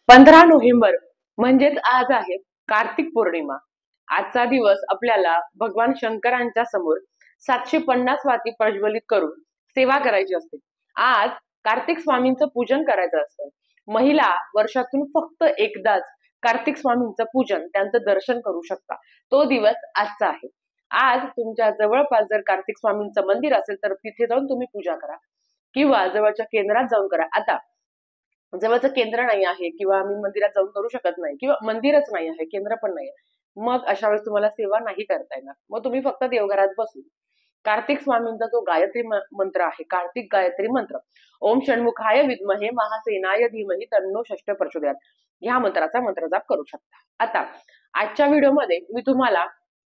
15 November म्हणजेच आज आहे कार्तिक पौर्णिमा। आजचा दिवस आपल्याला भगवान शंकरांच्या समोर 750 वाती प्रज्वलित करून सेवा करायची असते। आज कार्तिक स्वामींचं पूजन करायचं असतं। महिला वर्षातून फक्त एकदाच कार्तिक स्वामींचं पूजन, त्यांचं दर्शन करू शकता। तो दिवस आजचा आहे। आज तुमच्या जवळपास जर कार्तिक स्वामींचं मंदिर असेल तर तिथे जाऊन तुम्ही पूजा करा किंवा जवळच्या केंद्रात जाऊन करा। आता जवळचं केंद्र नाही आहे किंवा आम्ही मंदिरात जाऊन करू शकत नाही किंवा मंदिरच नाही आहे, केंद्र पण नाही आहे, मग अशा वेळेस तुम्हाला सेवा नाही करता येणार। मग तुम्ही फक्त देवघरात बसून कार्तिक स्वामींचा जो गायत्री मंत्र आहे, कार्तिक गायत्री मंत्र, ओम षण्मुखाय विद्महे महासेनाय धीमहि तन्नो षष्ठ प्रचोदयात, ह्या मंत्राचा मंत्रजाप करू शकता। आता आजच्या व्हिडिओमध्ये मी तुम्हाला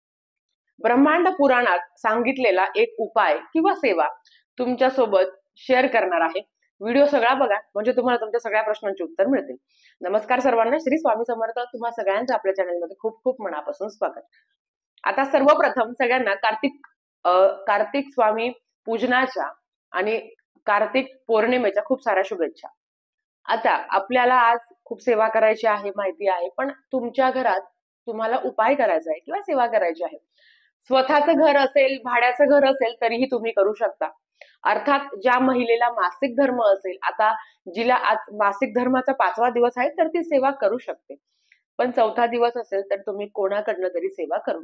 ब्रह्मांड पुराणात सांगितलेला एक उपाय किंवा सेवा तुमच्या सोबत शेअर करणार आहे। व्हिडिओ सगळा बघा, म्हणजे तुम्हाला तुमच्या सगळ्या प्रश्नांची उत्तर मिळतील। नमस्कार सर्वांना, श्री स्वामी समर्थ। तुम्हा सगळ्यांचं आपल्या चॅनलमध्ये खूप खूप मनापासून स्वागत। आता सर्वप्रथम सगळ्यांना कार्तिक स्वामी पूजनाच्या आणि कार्तिक पौर्णिमेच्या खूप साऱ्या शुभेच्छा। आता आपल्याला आज खूप सेवा करायची आहे, माहिती आहे, पण तुमच्या घरात तुम्हाला उपाय करायचा आहे किंवा सेवा करायची आहे। स्वतःचं घर असेल, भाड्याचं घर असेल तरीही तुम्ही करू शकता। अर्थात ज्या महिलेला मासिक धर्म असेल, आता जिला आज मासिक धर्माचा 5वा दिवस आहे तर ती सेवा करू शकते, पण 4था दिवस असेल तर तुम्ही कोणाकडनं तरी सेवा करून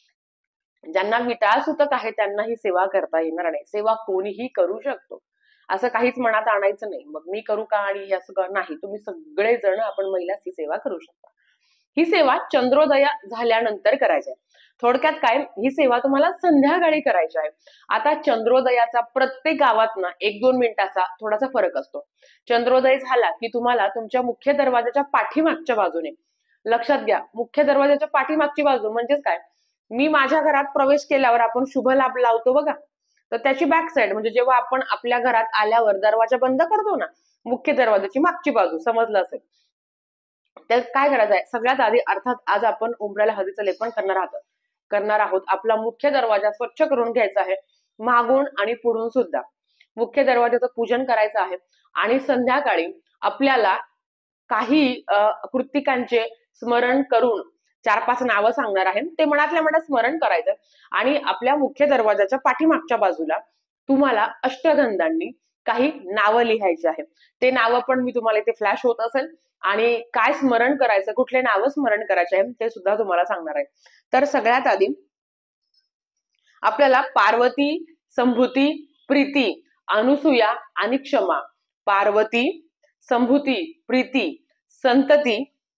घ्या। ज्यांना विटाळ सुतक आहे त्यांना ही सेवा करता येणार नाही। सेवा कोणीही करू शकतो, असं काहीच मनात आणायचं नाही, मग मी करू का आणि हे असं नाही। तुम्ही सगळे जण आपण महिलाच ही सेवा करू शकता। ही सेवा चंद्रोदय झाल्यानंतर करायची आहे। थोडक्यात काय, ही सेवा तुम्हाला संध्याकाळी करायची आहे। आता चंद्रोदयाचा प्रत्येक गावात ना 1-2 मिनिटाचा थोडासा फरक असतो। चंद्रोदय झाला की तुम्हाला तुमच्या मुख्य दरवाजाच्या पाठीमागच्या बाजूने, लक्षात घ्या, मुख्य दरवाजाच्या पाठीमागची बाजू म्हणजेच काय, मी माझ्या घरात प्रवेश केल्यावर आपण शुभ लाभ लावतो बघा, तर त्याची बॅक साइड म्हणजे जेव्हा आपण आपल्या घरात आल्यावर दरवाजा बंद करतो ना, मुख्य दरवाजाची मागची बाजू, समजलं असेल तर काय करायचं आहे। सगळ्यात आधी अर्थात आज आपण उंबऱ्याला हळदीचं लेपन करणार आहोत। आपला मुख्य दरवाजा स्वच्छ करून घ्यायचा आहे, मागून आणि पुढून सुद्धा मुख्य दरवाजाचं पूजन करायचं आहे। आणि संध्याकाळी आपल्याला काही कृतिकांचे स्मरण करून 4-5 नावं सांगणार आहे, ते मनातल्या मनात स्मरण करायचं। आणि आपल्या मुख्य दरवाजाच्या पाठीमागच्या बाजूला तुम्हाला अष्टगंधांनी काही नावं लिहायची आहे। ते नावं पण मी तुम्हाला इथे फ्लॅश होत असेल, आणि काय स्मरण करायचं, कुठले नावं स्मरण करायचे आहे ते सुद्धा तुम्हाला सांगणार आहे। तर सगळ्यात आधी आपल्याला पार्वती, संभूती, प्रीती, अनुसूया आणि क्षमा, पार्वती, संभूती, प्रीती, संतती,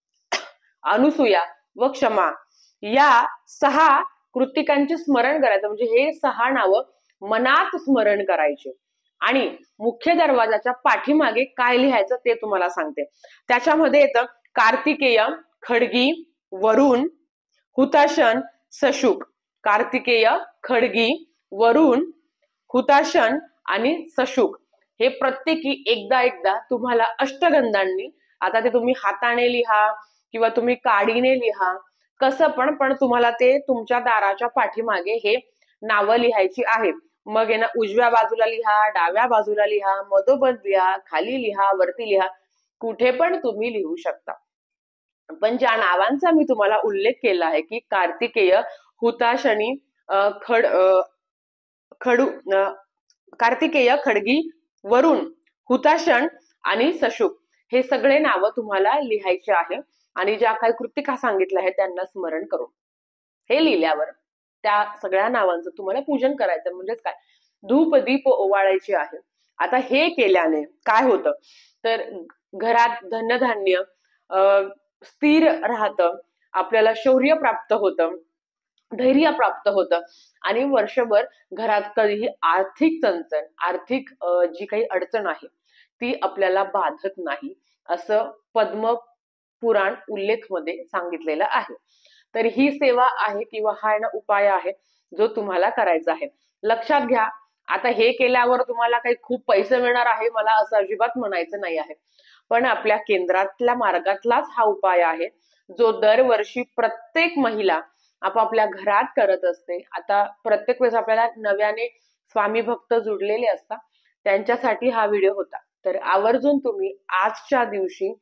अनुसूया व क्षमा, या 6 कृतिकांचे स्मरण करायचं। म्हणजे हे 6 नावं मनात स्मरण करायचे आणि मुख्य दरवाजाच्या पाठीमागे काय लिहायचं ते तुम्हाला सांगते। त्याच्यामध्ये येतं कार्तिकेय, खडगी, वरुण, हुताशन, सशुक। कार्तिकेय, खडगी, वरुण, हुताशन आणि सशुक हे प्रत्येकी एकदा तुम्हाला अष्टगंधांनी, आता ते तुम्ही हाताने लिहा किंवा तुम्ही काडीने लिहा, कसं पण तुम्हाला ते तुमच्या दाराच्या पाठीमागे हे नावं लिहायची आहेत। मग आहे ना, उजव्या बाजूला लिहा, डाव्या बाजूला लिहा, मधोमध लिहा, खाली लिहा, वरती लिहा, कुठे पण तुम्ही लिहू शकता। पण ज्या नावांचा मी तुम्हाला उल्लेख केला आहे की कार्तिकेय, हुताशनी, कार्तिकेय, खडगी, वरुण, हुताशन आणि सशुक, हे सगळे नावं तुम्हाला लिहायचे आहे। आणि ज्या काही कृतिका सांगितल्या आहेत त्यांना स्मरण करून हे लिहिल्यावर त्या सगळ्या नावांचं तुम्हाला पूजन करायचं, म्हणजेच काय, धूप दीप ओवाळायचे आहे। आता हे केल्याने काय होतं, तर घरात धनधान्य स्थिर राहतं, आपल्याला शौर्य प्राप्त होतं, धैर्य प्राप्त होतं, आणि वर्षभर घरात कधीही आर्थिक चणचण, आर्थिक जी काही अडचण आहे ती आपल्याला बाधत नाही, असं पद्म पुराण उल्लेख मध्ये सांगितलेलं आहे। तर ही सेवा आहे किंवा हा ना उपाय आहे जो तुम्हाला करायचा आहे। लक्षात घ्या, आता हे केल्यावर तुम्हाला काही खूप पैसे मिळणार आहे मला असं अजिबात म्हणायचं नाही आहे, पण आपल्या केंद्रातल्या मार्गातलाच हा उपाय आहे जो दरवर्षी प्रत्येक महिला आपापल्या घरात करत असते। आता प्रत्येक वेळेस आपल्याला नव्याने स्वामी भक्त जुडलेले असतात, त्यांच्यासाठी हा व्हिडिओ होता। तर आवर्जून तुम्ही आजच्या दिवशी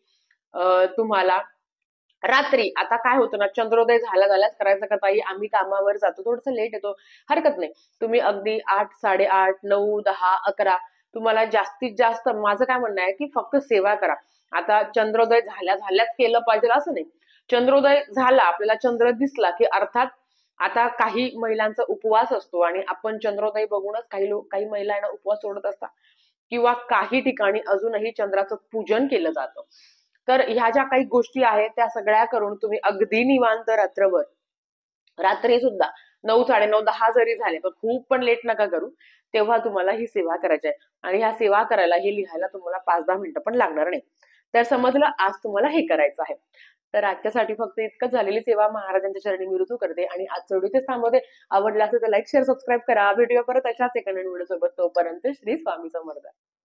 तुम्हाला रात्री आता काय होतं ना, चंद्रोदय झाल्याच करायचं का ताई, आम्ही कामावर जातो, थोडंसं लेट येतो, हरकत नाही. तुम्ही अगदी 8, 8:30, 9, 10, 11 तुम्हाला जास्तीत जास्त माझं काय म्हणणं आहे, की फक्त सेवा करा. आता चंद्रोदय झाल्याच केलं पाहिजे असं नाही. चंद्रोदय झाला, आपल्याला चंद्र दिसला, की अर्थात आता काही महिलांचा उपवास असतो आणि आपण चंद्रोदय बघूनच काही महिला आहे ना उपवास सोडत असतात किंवा काही ठिकाणी अजूनही चंद्राचं पूजन केलं जातं. तर ह्या ज्या काही गोष्टी आहेत त्या सगळ्या करून तुम्ही अगदी निवांत रात्रभर, रात्री सुद्धा 9, 9:30, 10 जरी झाले पण खूप पण लेट नका करू. तेव्हा तुम्हाला ही सेवा करायची आहे आणि ह्या सेवा करायला हे लिहायला तुम्हाला 5-10 मिनिटं पण लागणार नाही. तर समजलं आज तुम्हाला हे करायचं आहे. तर आजच्यासाठी फक्त इतकंच. झालेली सेवा महाराजांच्या चरणी मी रुजू करते आणि आजचा व्हिडिओ इथेच थांबवते. आवडला असेल तर लाईक, शेअर, सबस्क्राईब करा. भेटूया परत अशाच एका नवीन व्हिडिओ सोबत. तोपर्यंत श्री स्वामी समर्थ.